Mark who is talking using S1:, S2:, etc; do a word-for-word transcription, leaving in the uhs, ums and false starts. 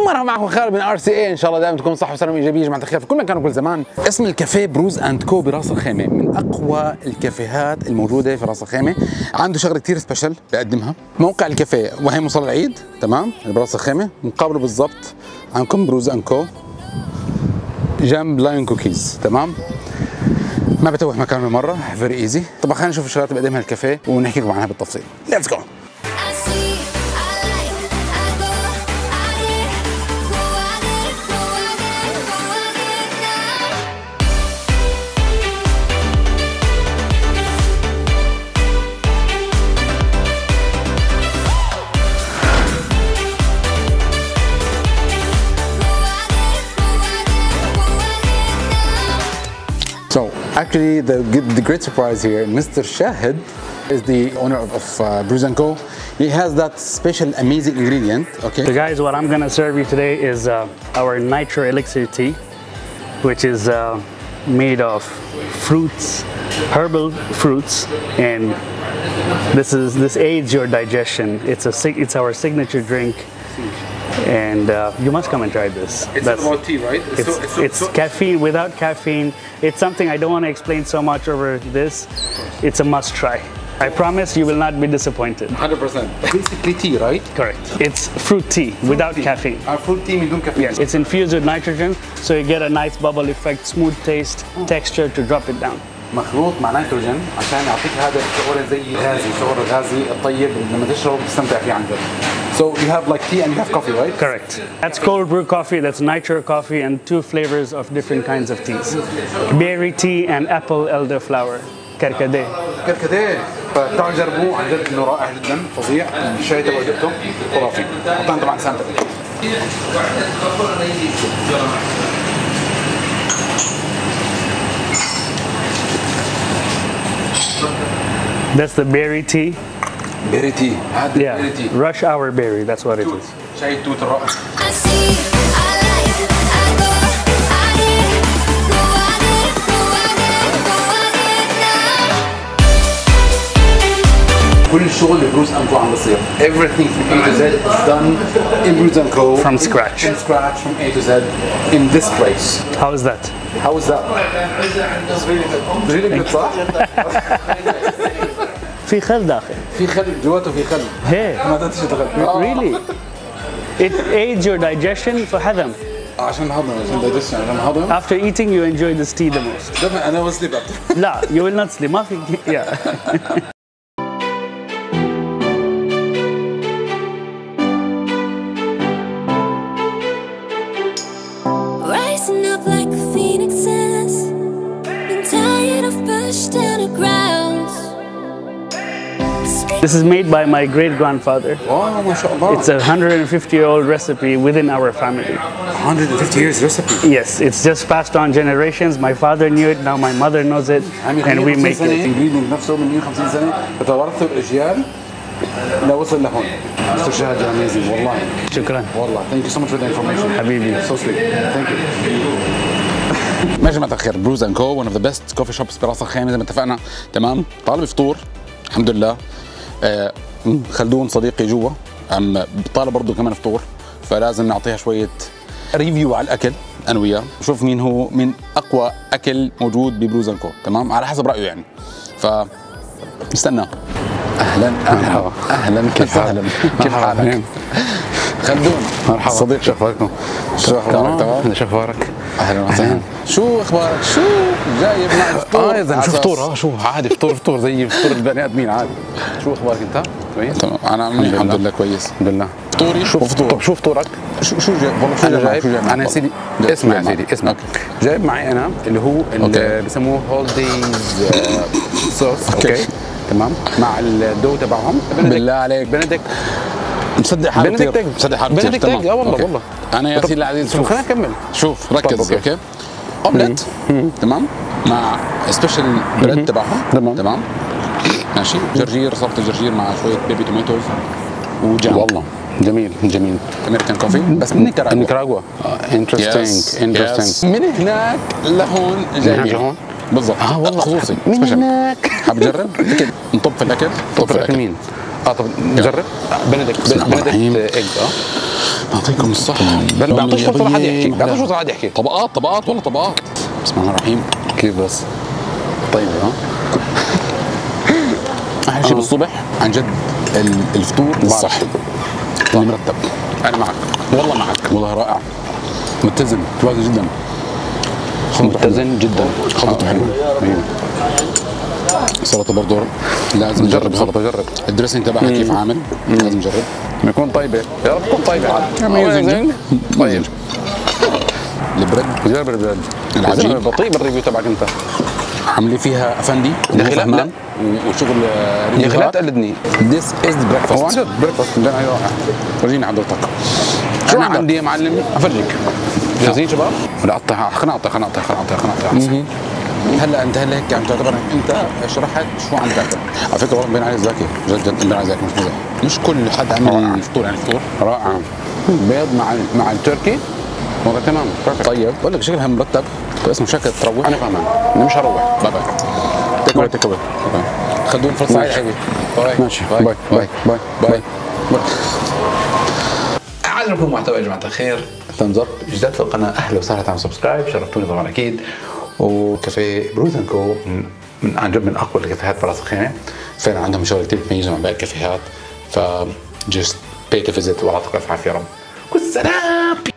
S1: مرحبا معكم خالد من ار سي اي، ان شاء الله دائما تكون صحه وسلامه وايجابيه يا جماعه الخير في كل مكان وكل زمان. اسم الكافيه بروز اند كو براس الخيمه، من اقوى الكافيهات الموجوده في راس الخيمه، عنده شغله كثير سبيشل بقدمها. موقع الكافيه وهي مصلى العيد، تمام، براس الخيمه، مقابله بالضبط عندكم بروز اند كو جنب لاين كوكيز، تمام. ما بتوه مكانه مره، فيري ايزي. طبعا خلينا نشوف الشغلات اللي بقدمها الكافيه ونحكي لكم عنها بالتفصيل. ليتس جو. So actually, the the great surprise here, Mister Shahid is the owner of, of uh, Brews and Co. He has that special, amazing ingredient. Okay.
S2: So guys, what I'm gonna serve you today is uh, our Nitro Elixir tea, which is uh, made of fruits, herbal fruits, and this is this aids your digestion. It's a it's our signature drink. And uh, you must come and try this.
S1: It's That's, about tea, right?
S2: It's, it's, so, it's, so, it's so caffeine without caffeine. It's something I don't want to explain so much over this. It's a must try. I promise you will not be disappointed.
S1: one hundred percent. Basically tea, right?
S2: Correct. It's fruit tea fruit without
S1: tea.
S2: caffeine.
S1: Uh, fruit tea without caffeine.
S2: Yes, it's infused with nitrogen, so you get a nice bubble effect, smooth taste, oh. texture to drop it down.
S1: مخلوط مع نيتروجين عشان يعطيك هذا الشعور زي الغازي، الشعور الغازي الطيب لما تشرب تستمتع فيه عن جد. So you have like tea and you have coffee, right?
S2: Correct. That's cold brew coffee, that's nitro coffee, and two flavors of different kinds of teas. Berry tea and apple elderflower. كركديه.
S1: كركديه. فتعالوا جربوه، عن جد انه رائع جدا، فظيع، الشاي تبعه جبته خرافي. حطينا طبعا سامبل.
S2: That's the berry tea.
S1: Berry tea.
S2: Yeah. Berry tea. Rush hour berry. That's what it is.
S1: شاي التوت الرائع. كل الشغل ببروز اند كو عم بصير. Everything from A to Z is done in Brews and Co.
S2: From scratch.
S1: From scratch, from A to Z, in this place.
S2: How is that?
S1: How is that? It's really good. Really good, صح؟
S2: في خل داخل.
S1: في خل جواته، في خل.
S2: Hey.
S1: ما تنسى تغل.
S2: Really? It aids your digestion for هضم.
S1: عشان هضم، عشان digestion، عشان هضم.
S2: After eating, you enjoy this tea the most.
S1: دفع أنا وصلي بعد.
S2: لا, you will not sleep. ما في. Yeah. This is made by my great-grandfather.
S1: Wow, ما شاء الله.
S2: It's a one hundred fifty year old recipe within our family.
S1: one hundred fifty years recipe?
S2: Yes, it's just passed on generations. My father knew it, now my mother knows it, and we make it.
S1: ingredient نفسه من مية وخمسين سنة بتوارثه الأجيال لوصل لهون. Mister Shahid, you're amazing, والله.
S2: شكرا.
S1: والله. Thank you so much for the information.
S2: حبيبي.
S1: So sweet. Thank you. ماشي يا جماعة الخير، بروز اند كو one of the best coffee shops براس الخيمة زي ما اتفقنا، تمام؟ طالب فطور الحمد لله. آه خلدون صديقي جوا عم طالب برضه كمان فطور، فلازم نعطيها شويه ريفيو على الاكل انا وياه، نشوف مين هو من اقوى اكل موجود ببروز اند كو، تمام، على حسب رايه يعني. ف نستناه. اهلا اهلا اهلا كيف حالك؟ كيف حالك؟ خلدون
S3: مرحبا
S1: صديق،
S3: شو اخباركم؟
S1: شو اخبارك؟ تمام؟
S3: شو اخبارك؟
S1: اهلا وسهلا. شو اخبارك؟ شو جايب معي فطور؟
S3: اه يا زلمه شو فطور؟ اه شو عادي فطور فطور زي فطور البني ادمين عادي. شو اخبارك انت؟ كويس؟
S1: تمام، انا منيح الحمد لله كويس.
S3: الحمد لله.
S1: فطوري
S3: شو فطور؟ طب شو فطورك؟
S1: شو شو جايب؟ والله شو جايب؟ شو جايب؟
S3: انا يا سيدي اسمع يا سيدي اسمع، جايب معي انا اللي هو اللي بسموه هولديز صوص، اوكي تمام، مع الدو تبعهم.
S1: بالله عليك
S3: بنديكت
S1: مصدق حالك كثير،
S3: بنديكت
S1: مصدق حالك
S3: بنديكت اه والله والله.
S1: انا يا سيدي العزيز شوف،
S3: خلينا نكمل،
S1: شوف ركز، اوكي. اومليت، تمام، مع سبيشال بريد تبعهم،
S3: تمام
S1: تمام، ماشي، جرجير، سلطه جرجير مع شويه بيبي توميتوز وجام.
S3: والله جميل جميل.
S1: امريكان كوفي بس من نيكاراغوا.
S3: نيكاراغوا انترستينج انترستينج.
S1: من هناك لهون جايين
S3: هون
S1: بالضبط.
S3: اه والله
S1: خصوصي
S3: من هناك.
S1: حاب تجرب؟ اكيد نطب في الاكل،
S3: نطب في الاكل. مين؟ اه طب نجرب. بنديكت بنديكت ايج. اه
S1: اعطيكم الصحة.
S3: بعطوش فرصة لحد يحكي، بعطوش فرصة لحد يحكي.
S1: طبقات طبقات والله طبقات. بسم الله الرحمن الرحيم.
S3: كيف بس؟
S1: طيب ها. احلى شيء بالصبح عن جد الفطور الصحي اللي مرتب.
S3: انا معك
S1: والله معك. والله رائع متزن متوازن جدا.
S3: متزن جدا.
S1: خلطته حلوه. السلطه برضه لازم نجرب.
S3: سلطه جرب.
S1: الدريسنج تبعها كيف عامل؟ لازم نجرب.
S3: يكون طيبه يا رب تكون طيبه عاد. طيب
S1: البريد
S3: جرب البريد.
S1: العجين
S3: بطيء بالريفيو تبعك انت.
S1: عاملين فيها افندي
S3: يا اخي لا
S1: وشغل
S3: يا اخي لا تقلدني.
S1: This is the breakfast.
S3: هو عن جد بريكفاست من رائع.
S1: ورجيني حضرتك.
S3: شو انا عندي يا معلم؟ افرجيك. جاهزين شباب؟ ولا اقطع خلينا نقطع خلينا نقطع خلينا نقطع خلينا نقطع.
S1: هلا انت هلا هيك عم تعتبر انت شرحت شو عم تاكل. على فكره والله بين علي زاكي جد جد بين علي زاكي مش مزح. مش كل حد عمل فطور يعني فطور
S3: رائع. بيض مع مع التركي والله تمام.
S1: طيب بقول لك شكلها مرتب اسمه شكل تروح.
S3: انا فاهمان انا مش هروح.
S1: باي باي تيك اوي تيك اوي خلونا فرصه سعيده حبيبي.
S3: ماشي باي باي باي باي باي.
S1: عجبكم المحتوى يا جماعه الخير ثامز اب. جداد في القناه اهلا وسهلا تعملوا سبسكرايب شرفتوني طبعا اكيد. وكافيه بروز اند كو من عن جد من اقوى الكافيهات براس الخيمه. فعلا عندهم شغل كثير بتميزهم عن باقي الكافيهات. ف just pay to visit واعطيكم الف عافيه يا رب. والسلام.